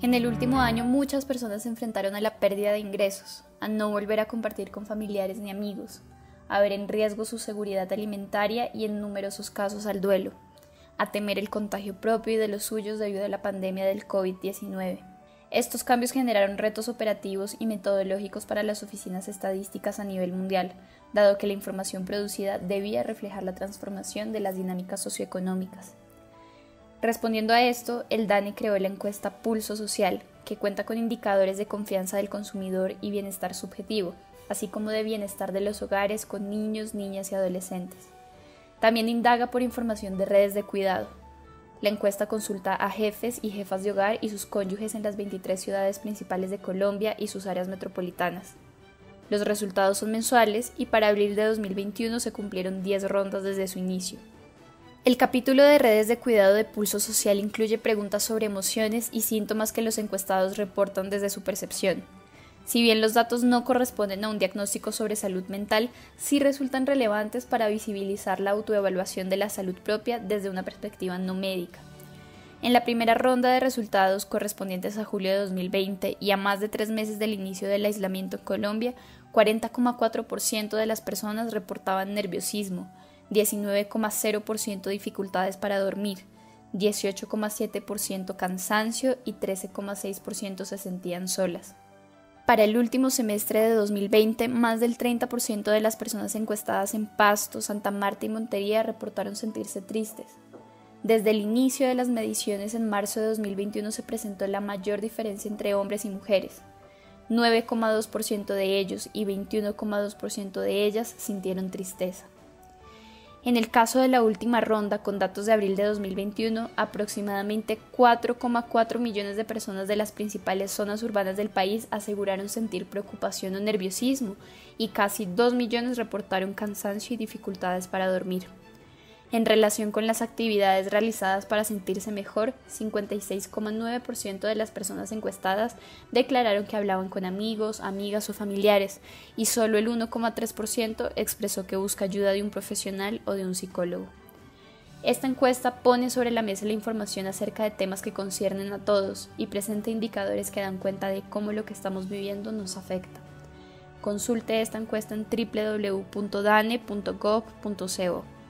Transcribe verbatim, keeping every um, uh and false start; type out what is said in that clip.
En el último año muchas personas se enfrentaron a la pérdida de ingresos, a no volver a compartir con familiares ni amigos, a ver en riesgo su seguridad alimentaria y en numerosos casos al duelo, a temer el contagio propio y de los suyos debido a la pandemia del COVID diecinueve. Estos cambios generaron retos operativos y metodológicos para las oficinas estadísticas a nivel mundial, dado que la información producida debía reflejar la transformación de las dinámicas socioeconómicas. Respondiendo a esto, el DANE creó la encuesta Pulso Social, que cuenta con indicadores de confianza del consumidor y bienestar subjetivo, así como de bienestar de los hogares con niños, niñas y adolescentes. También indaga por información de redes de cuidado. La encuesta consulta a jefes y jefas de hogar y sus cónyuges en las veintitrés ciudades principales de Colombia y sus áreas metropolitanas. Los resultados son mensuales y para abril de dos mil veintiuno se cumplieron diez rondas desde su inicio. El capítulo de redes de cuidado de Pulso Social incluye preguntas sobre emociones y síntomas que los encuestados reportan desde su percepción. Si bien los datos no corresponden a un diagnóstico sobre salud mental, sí resultan relevantes para visibilizar la autoevaluación de la salud propia desde una perspectiva no médica. En la primera ronda de resultados correspondientes a julio de dos mil veinte y a más de tres meses del inicio del aislamiento en Colombia, cuarenta coma cuatro por ciento de las personas reportaban nerviosismo, diecinueve coma cero por ciento dificultades para dormir, dieciocho coma siete por ciento cansancio y trece coma seis por ciento se sentían solas. Para el último semestre de dos mil veinte, más del treinta por ciento de las personas encuestadas en Pasto, Santa Marta y Montería reportaron sentirse tristes. Desde el inicio de las mediciones en marzo de dos mil veintiuno se presentó la mayor diferencia entre hombres y mujeres. nueve coma dos por ciento de ellos y veintiuno coma dos por ciento de ellas sintieron tristeza. En el caso de la última ronda, con datos de abril de dos mil veintiuno, aproximadamente cuatro coma cuatro millones de personas de las principales zonas urbanas del país aseguraron sentir preocupación o nerviosismo y casi dos millones reportaron cansancio y dificultades para dormir. En relación con las actividades realizadas para sentirse mejor, cincuenta y seis coma nueve por ciento de las personas encuestadas declararon que hablaban con amigos, amigas o familiares, y solo el uno coma tres por ciento expresó que busca ayuda de un profesional o de un psicólogo. Esta encuesta pone sobre la mesa la información acerca de temas que conciernen a todos y presenta indicadores que dan cuenta de cómo lo que estamos viviendo nos afecta. Consulte esta encuesta en doble u doble u doble u punto dane punto gov punto co.